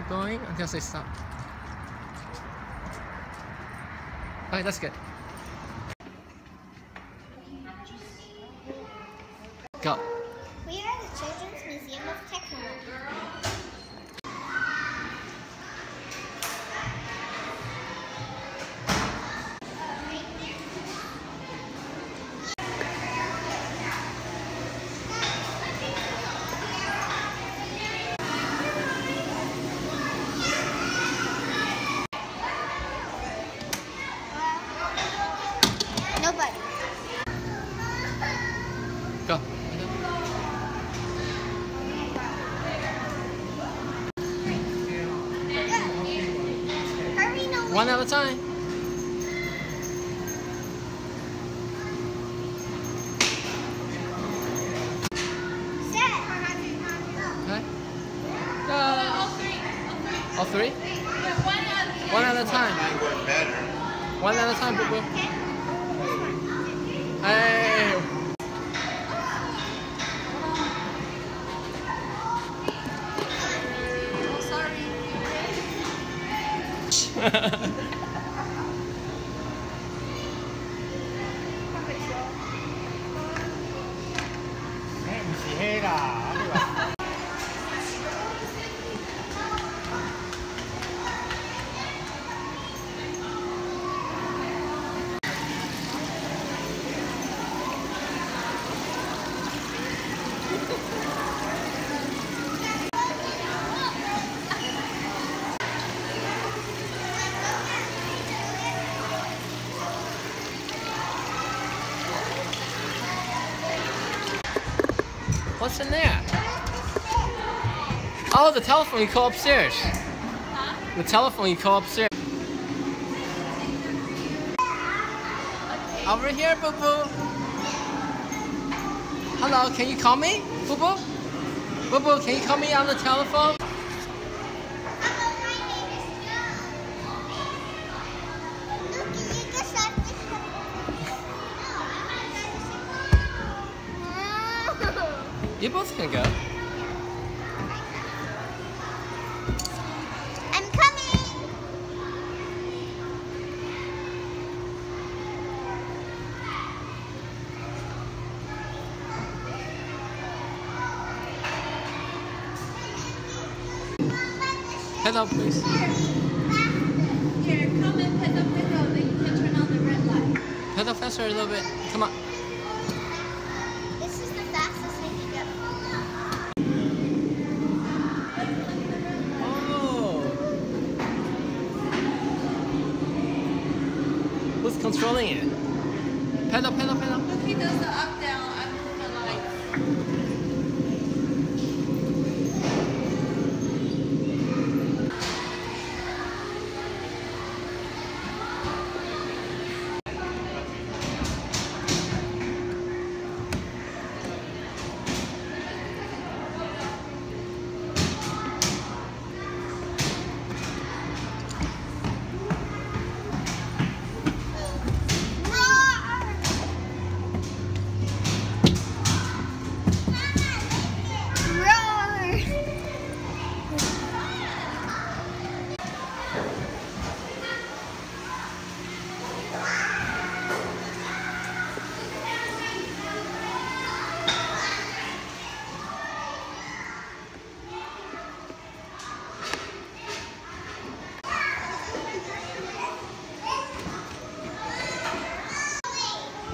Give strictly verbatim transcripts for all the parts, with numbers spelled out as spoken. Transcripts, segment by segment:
keep going until they stop. Alright, that's good. Go. We are the Children's Museum of Tacoma. Nobody. Go. Hurry, no. One at a time. Set. Okay. Go. All three? One at a time. One at a time, boo boo. Hey. Oh, sorry. What's in there? Oh, the telephone you call upstairs. Huh? The telephone you call upstairs. Over here, boo boo. Hello, can you call me? Boo boo? Boo boo, can you call me on the telephone? You both can go. I'm coming. Head up, please. Here, come and pedal, pedal, then you can turn on the red light. Pedal faster a little bit. Come on. This is the fastest we can go. Oh. Who's controlling it? Pedal, pedal, pedal. Look, he does the up, down, I move the light.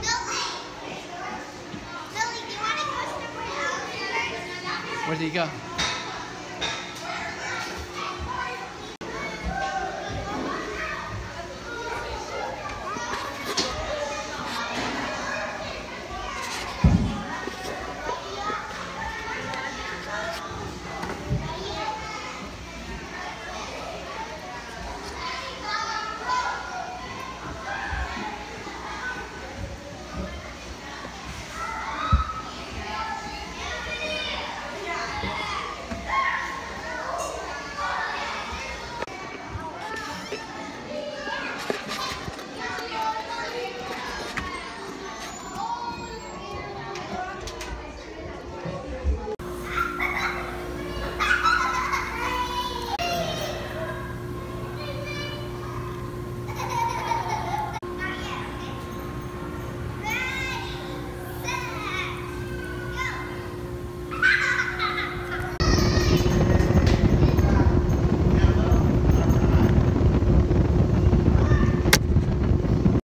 Where did he go?